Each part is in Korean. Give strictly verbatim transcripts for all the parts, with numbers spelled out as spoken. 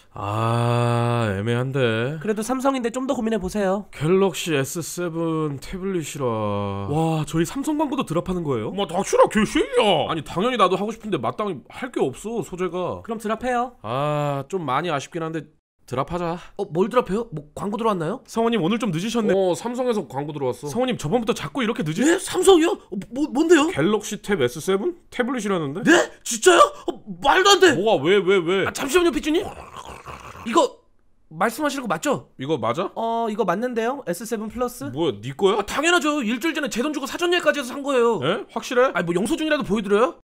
아, 애매한데. 그래도 삼성인데 좀 더 고민해보세요. 갤럭시 에스 세븐 태블릿이라. 와, 저희 삼성 광고도 드랍하는 거예요? 뭐 닥치라 개새끼야. 아니 당연히 나도 하고 싶은데 마땅히 할 게 없어, 소재가. 그럼 드랍해요. 아, 좀 많이 아쉽긴 한데 드랍하자. 어, 뭘 드랍해요? 뭐 광고 들어왔나요? 성원님 오늘 좀 늦으셨네. 어, 삼성에서 광고 들어왔어. 성원님 저번부터 자꾸 이렇게 늦으... 네? 삼성이요? 어, 뭐, 뭔데요? 갤럭시 탭 에스 세븐? 태블릿이라는데? 네? 진짜요? 어, 말도 안 돼! 뭐가 왜 왜 왜? 아, 잠시만요, 피쭈님. 이거 말씀하시는 거 맞죠? 이거 맞아? 어, 이거 맞는데요? 에스 세븐 플러스? 뭐야, 네 거야? 아, 당연하죠. 일주일 전에 제 돈 주고 사전 예약까지 해서 산 거예요. 에? 확실해? 아니 뭐 영수증이라도 보여드려요?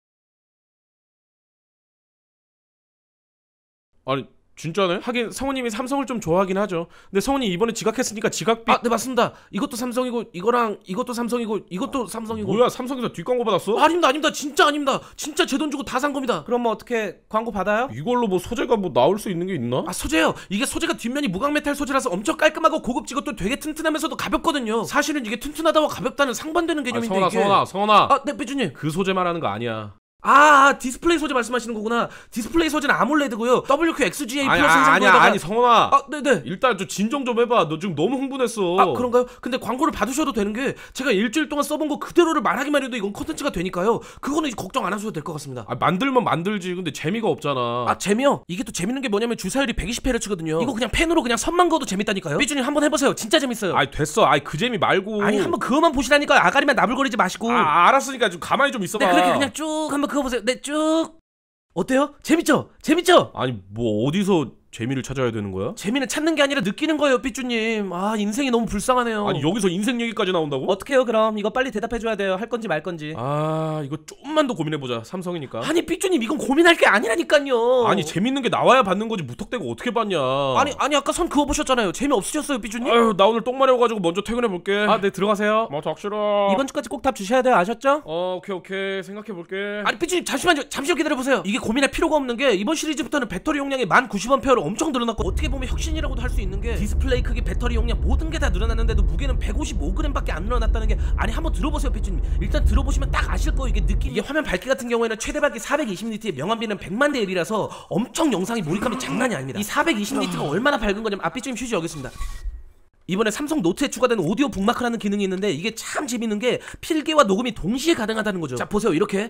아니 진짜네? 하긴 성우님이 삼성을 좀 좋아하긴 하죠. 근데 성우님 이번에 지각했으니까 지각비... 아, 네 맞습니다. 이것도 삼성이고 이거랑 이것도 삼성이고 이것도 삼성이고. 뭐야, 삼성에서 뒷광고 받았어? 아닙니다, 아닙니다. 진짜 아닙니다. 진짜 제 돈 주고 다 산 겁니다. 그럼 뭐 어떻게 광고 받아요? 이걸로 뭐 소재가 뭐 나올 수 있는 게 있나? 아, 소재요. 이게 소재가 뒷면이 무광메탈 소재라서 엄청 깔끔하고 고급지고 또 되게 튼튼하면서도 가볍거든요. 사실은 이게 튼튼하다와 가볍다는 상반되는 개념인데. 아, 성원아, 이게... 성원아, 성원아. 아, 네, 삐주님. 그 소재 말하는 거 아니야. 아, 디스플레이 소재 말씀하시는 거구나. 디스플레이 소재는 아몰레드고요. 더블유큐엑스지에이 아니, 플러스 아, 아니야, 생성도에다가... 아니 성원아. 아, 네네. 일단 좀 진정 좀 해봐. 너 지금 너무 흥분했어. 아, 그런가요? 근데 광고를 받으셔도 되는 게 제가 일주일 동안 써본 거 그대로를 말하기만 해도 이건 컨텐츠가 되니까요. 그거는 이제 걱정 안 하셔도 될 것 같습니다. 아, 만들면 만들지. 근데 재미가 없잖아. 아, 재미요? 이게 또 재밌는 게 뭐냐면 주사율이 백이십 헤르츠거든요. 이거 그냥 펜으로 그냥 선만 그어도 재밌다니까요. 삐준님 한번 해보세요. 진짜 재밌어요. 아이 됐어. 아이 그 재미 말고. 아니 한번 그거만 보시라니까. 아가리만 나불거리지 마시고. 아, 알았으니까 좀 가만히 좀 있어봐. 네, 그렇게 그냥 쭉 한번 그어보세요. 네, 쭉. 어때요? 재밌죠? 재밌죠? 아니 뭐 어디서 재미를 찾아야 되는 거야? 재미는 찾는 게 아니라 느끼는 거예요, 삐쭈님. 아, 인생이 너무 불쌍하네요. 아니 여기서 인생 얘기까지 나온다고? 어떡해요 그럼? 이거 빨리 대답해줘야 돼요. 할 건지 말 건지. 아, 이거 좀만 더 고민해보자. 삼성이니까. 아니 삐쭈님, 이건 고민할 게 아니라니까요. 아니 재밌는 게 나와야 받는 거지 무턱대고 어떻게 받냐. 아니 아니 아까 선 그어보셨잖아요. 재미없으셨어요, 삐쭈님? 아유, 나 오늘 똥 마려워가지고 먼저 퇴근해볼게. 아, 네, 들어가세요. 뭐 닥치라. 이번 주까지 꼭 답 주셔야 돼요. 아셨죠? 어, 오케이 오케이 생각해볼게. 아니 삐쭈님 잠시만요. 잠시만 기다려보세요. 이게 고민할 필요가 없는 게 이번 시리즈부터는 배터리 용량이 만 구십 암페어로 엄청 늘어났고, 어떻게 보면 혁신이라고도 할 수 있는 게 디스플레이 크기, 배터리 용량 모든 게 다 늘어났는데도 무게는 백오십오 그램밖에 안 늘어났다는 게, 아니 한번 들어보세요 삐쭈님. 일단 들어보시면 딱 아실 거예요. 이게 느낌. 이게 화면 밝기 같은 경우에는 최대 밝기 사백이십 니트에 명암비는 백만 대 일이라서 엄청 영상이 몰입감이 장난이 아닙니다. 이 사백이십 니트가 얼마나 밝은 거냐면, 아 삐쭈님 휴지 여기 있습니다. 이번에 삼성 노트에 추가된 오디오 북마크라는 기능이 있는데, 이게 참 재밌는 게 필기와 녹음이 동시에 가능하다는 거죠. 자 보세요. 이렇게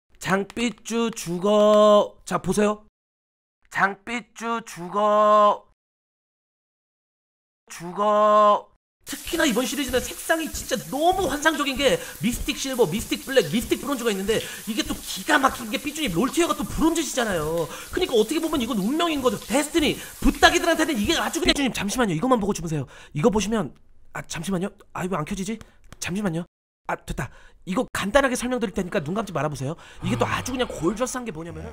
장삐쭈 죽어. 자 보세요. 장삐쭈 죽어 죽어. 특히나 이번 시리즈는 색상이 진짜 너무 환상적인 게 미스틱 실버, 미스틱 블랙, 미스틱 브론즈가 있는데, 이게 또 기가 막힌 게 삐쭈님 롤티어가 또 브론즈시잖아요. 그러니까 어떻게 보면 이건 운명인 거죠. 데스티니. 부따기들한테는 이게 아주 그냥. 삐쭈님 잠시만요. 이것만 보고 주무세요. 이거 보시면, 아 잠시만요. 아 왜 안 켜지지? 잠시만요. 아 됐다. 이거 간단하게 설명드릴 테니까 눈 감지 말아보세요. 이게 또 아주 그냥 골저스한 게 뭐냐면,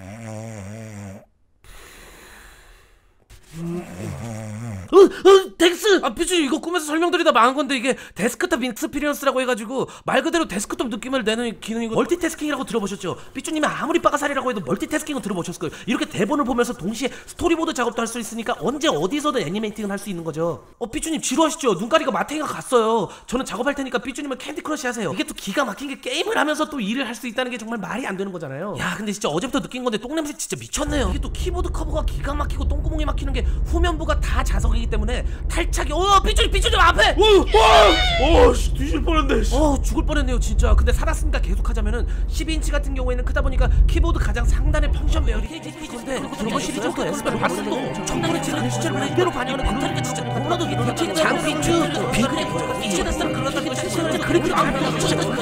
음. 어, 어, 덱스! 아, 삐쭈 이거 꿈에서 설명드리다 망한 건데, 이게 데스크탑 익스피리언스라고 해가지고 말 그대로 데스크탑 느낌을 내는 기능이고, 멀티태스킹이라고 들어보셨죠? 삐쭈님은 아무리 빠가살이라고 해도 멀티태스킹은 들어보셨을 거예요. 이렇게 대본을 보면서 동시에 스토리보드 작업도 할 수 있으니까 언제 어디서든 애니메이팅을 할 수 있는 거죠. 어, 삐쭈님 지루하시죠? 눈가리가 마탱이가 갔어요. 저는 작업할 테니까 삐쭈님은 캔디 크러쉬 하세요. 이게 또 기가 막힌 게 게임을 하면서 또 일을 할 수 있다는 게 정말 말이 안 되는 거잖아요. 야, 근데 진짜 어제부터 느낀 건데 똥냄새 진짜 미쳤네요. 이게 또 키보드 커버가 기가 막히고 똥구멍이 막히는 게, 후면부가 다 자석이기 때문에 탈착이. 어 삐쭈님 삐쭈님 앞에. 와, 씨 뒤질 뻔했네. 어 죽을 뻔했네요 진짜. 근데 살았으니까 계속 하자면은 십이 인치 같은 경우에는 크다 보니까 키보드 가장 상단의 펑션 배열이 근데 이번 시리즈부터 에스페로 발음도 엄청나게 지금 실제로 이대로 반영하는 그러니까 진짜 몰라도 이렇게 장비추 비그레 이제는 그런다고 실제로 그렇게 안 하고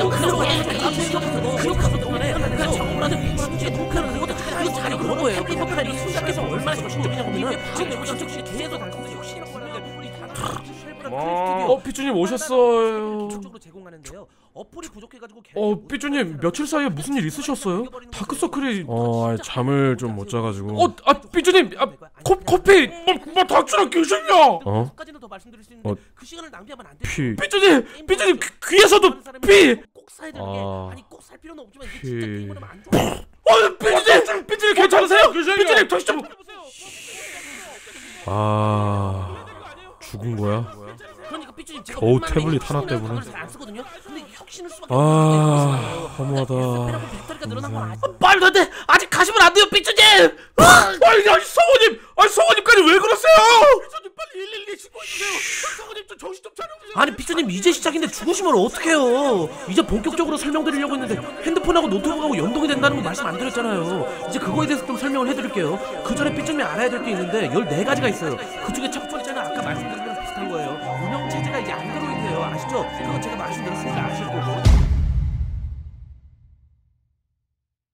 그렇게 하고 동안에 그냥 정말은 미친지 독하는 것도 이거 잘 그런 거예요. 이 폭탄이 시작해서 얼마나 정신적이냐면, 지금 정신적이 계속 달성돼서 혁신이라고 하는데 우리 어, 삐쭈님 오셨어요. 적극적으로 제공하는데요. 어플이 부족해가지고. 어, 삐쭈님 며칠 사이에 무슨 일 있으셨어요? 다크서클이. 어, 아니, 잠을 좀 못 자가지고. 어, 아, 삐쭈님, 아, 코, 커피. 뭐 닥치라 개새끼야. 어? 어? 그 시간을 낭비하면 안 돼. 피. 삐쭈님, 삐쭈님 귀에서도 피. 꼭 사야 되는 게, 아. 아니 꼭 살 필요는 없지만 이게 피. 진짜 게임을 하면 안 좋아. 어, 삐쭈님, 삐쭈님 괜찮으세요? 삐쭈님 다시 좀. 아, 죽은 거야? 그러니까 삐쭈님 제가 겨우 웬만하면 태블릿 하나 혁신이라는 때문에. 단어를 잘안 쓰거든요. 근데 혁신을 수밖에 아, 허무하다. 배터리가 늘어난 건 아직. 말도 안 돼. 아직 가시면 안 돼요, 삐쭈님. 아니, 아니 성우님. 아 성우님까지 왜 그러세요? 삐쭈님 빨리 일일이 신고해주세요. 성우님 좀 정신 좀 차려보세요. 아니 삐쭈님 이제 시작인데 죽으시면 어떡해요. 이제 본격적으로 설명드리려고 했는데 핸드폰하고 노트북하고 연동이 된다는 거 말씀 안 드렸잖아요. 이제 그거에 대해서 좀 설명을 해드릴게요. 그 전에 삐쭈님이 알아야 될 게 있는데 열네 가지가 있어요. 그 중에 첫 번째는 아까 말씀드린 거랑 비슷한 거예요. 운영체제가 이제 안드로이드예요. 아시죠? 그거 제가 말씀드렸으니까 아실 거고.